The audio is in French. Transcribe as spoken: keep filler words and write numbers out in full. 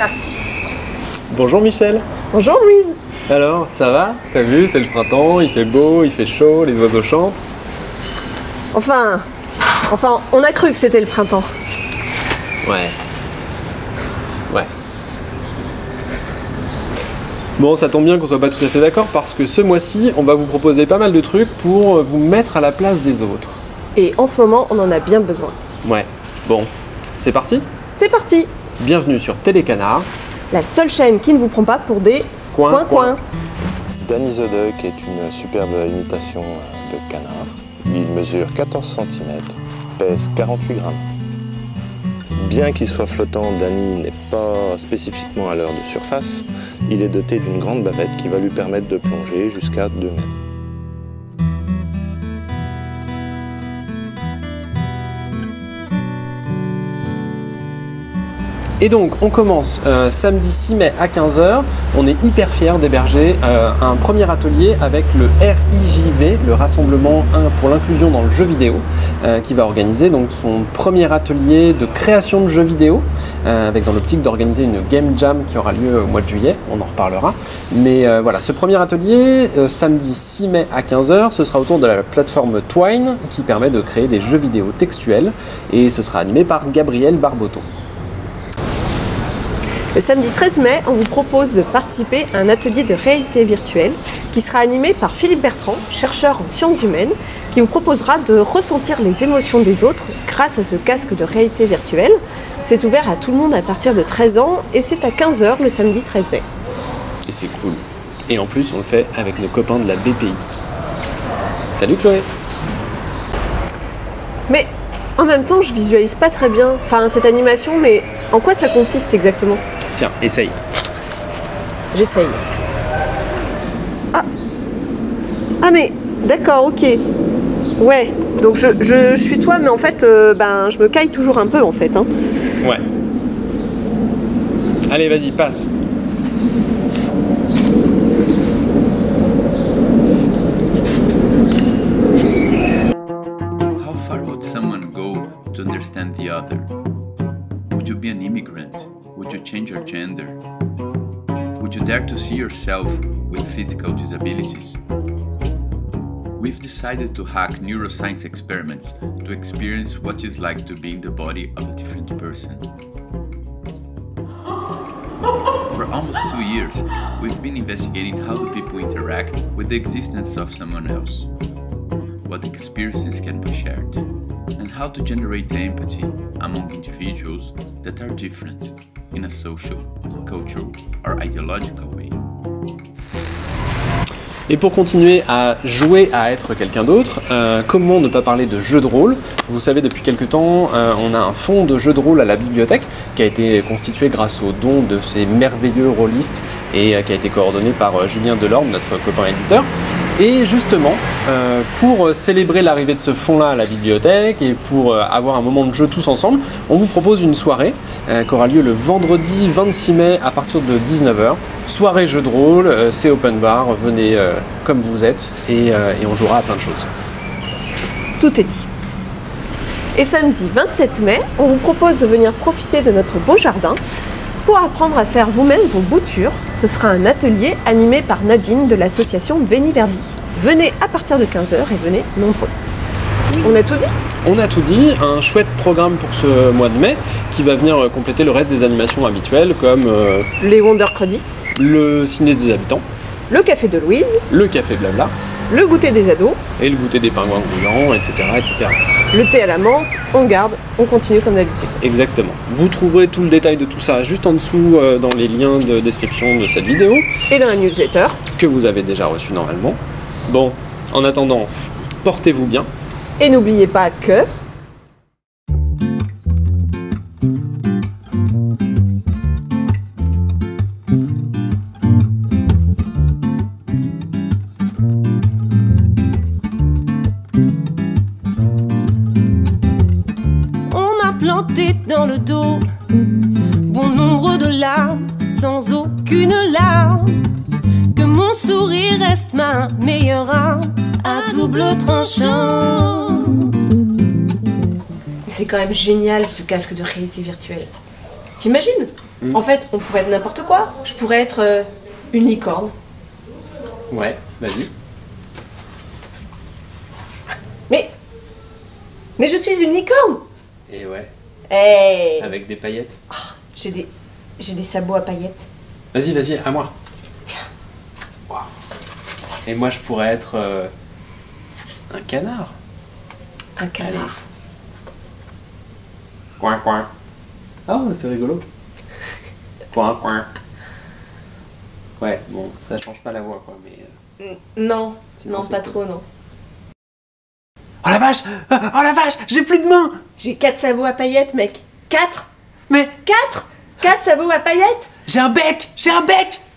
parti. Bonjour Michel. Bonjour Louise. Alors, ça va? T'as vu, c'est le printemps, il fait beau, il fait chaud, les oiseaux chantent. Enfin, enfin, on a cru que c'était le printemps. Ouais. Ouais. Bon, ça tombe bien qu'on soit pas tout à fait d'accord parce que ce mois-ci, on va vous proposer pas mal de trucs pour vous mettre à la place des autres. Et en ce moment, on en a bien besoin. Ouais. Bon, c'est parti? C'est parti. Bienvenue sur Télécanard, la seule chaîne qui ne vous prend pas pour des coin coin. coin. Danny the Duck est une superbe imitation de canard. Il mesure quatorze centimètres, pèse quarante-huit grammes. Bien qu'il soit flottant, Danny n'est pas spécifiquement à l'heure de surface. Il est doté d'une grande bavette qui va lui permettre de plonger jusqu'à deux mètres. Et donc, on commence euh, samedi six mai à quinze heures. On est hyper fiers d'héberger euh, un premier atelier avec le R I J V, le Rassemblement pour l'inclusion dans le jeu vidéo, euh, qui va organiser donc son premier atelier de création de jeux vidéo, euh, avec dans l'optique d'organiser une Game Jam qui aura lieu au mois de juillet, on en reparlera. Mais euh, voilà, ce premier atelier, euh, samedi six mai à quinze heures, ce sera autour de la plateforme Twine, qui permet de créer des jeux vidéo textuels, et ce sera animé par Gabriel Barboteau. Le samedi treize mai, on vous propose de participer à un atelier de réalité virtuelle qui sera animé par Philippe Bertrand, chercheur en sciences humaines, qui vous proposera de ressentir les émotions des autres grâce à ce casque de réalité virtuelle. C'est ouvert à tout le monde à partir de treize ans et c'est à quinze heures le samedi treize mai. Et c'est cool. Et en plus, on le fait avec nos copains de la B P I. Salut Chloé. Mais en même temps, je visualise pas très bien enfin, cette animation, mais en quoi ça consiste exactement? Tiens, essaye. J'essaye. Ah Ah mais, d'accord, ok. Ouais, donc je, je, je suis toi, mais en fait, euh, ben, je me caille toujours un peu, en fait. Hein. Ouais. Allez, vas-y, passe. How far would someone go to understand the other? Would you be an immigrant? Would you change your gender? Would you dare to see yourself with physical disabilities? We've decided to hack neuroscience experiments to experience what it's like to be in the body of a different person. For almost two years, we've been investigating how do people interact with the existence of someone else, what experiences can be shared, and how to generate empathy among individuals that are different in a social, cultural, or ideological way. Et pour continuer à jouer à être quelqu'un d'autre, euh, comment ne pas parler de jeux de rôle? Vous savez, depuis quelques temps, euh, on a un fonds de jeux de rôle à la bibliothèque qui a été constitué grâce aux dons de ces merveilleux rôlistes et euh, qui a été coordonné par euh, Julien Delorme, notre copain éditeur. Et justement, euh, pour célébrer l'arrivée de ce fonds-là à la bibliothèque et pour euh, avoir un moment de jeu tous ensemble, on vous propose une soirée euh, qui aura lieu le vendredi vingt-six mai à partir de dix-neuf heures. Soirée jeu de rôle, euh, c'est open bar, venez euh, comme vous êtes et, euh, et on jouera à plein de choses. Tout est dit. Et samedi vingt-sept mai, on vous propose de venir profiter de notre beau jardin pour apprendre à faire vous-même vos boutures. Ce sera un atelier animé par Nadine de l'association Veni Verdi. Venez à partir de quinze heures et venez nombreux. On a tout dit? On a tout dit, un chouette programme pour ce mois de mai qui va venir compléter le reste des animations habituelles comme euh, les Wondercredi, le ciné des habitants, le café de Louise, le café blabla, le goûter des ados et le goûter des pingouins grouillants, et cetera, et cetera. Le thé à la menthe, on garde, on continue comme d'habitude. Exactement. Vous trouverez tout le détail de tout ça juste en dessous euh, dans les liens de description de cette vidéo. Et dans la newsletter. Que vous avez déjà reçu normalement. Bon, en attendant, portez-vous bien. Et n'oubliez pas que... planté dans le dos bon nombre de larmes, sans aucune larme, que mon sourire reste ma meilleure arme à double tranchant. C'est quand même génial ce casque de réalité virtuelle. T'imagines? Mm. En fait, on pourrait être n'importe quoi. Je pourrais être euh, une licorne. Ouais, vas-y. Mais... Mais je suis une licorne. Et ouais, Hey. avec des paillettes. J'ai des... J'ai des sabots à paillettes. Vas-y, vas-y, à moi. Tiens. Wow. Et moi, je pourrais être euh, un canard. Un canard. Coin, coin. Ah, c'est rigolo. Coin, coin. Ouais, bon, ça change pas la voix, quoi, mais... euh, Mm, Non, Sinon, non, c'est pas cool. trop, non. Oh la vache! Oh la vache! J'ai plus de mains! J'ai quatre sabots à paillettes, mec. Quatre. Mais Quatre. Quatre sabots à paillettes. j'ai un bec! J'ai un bec!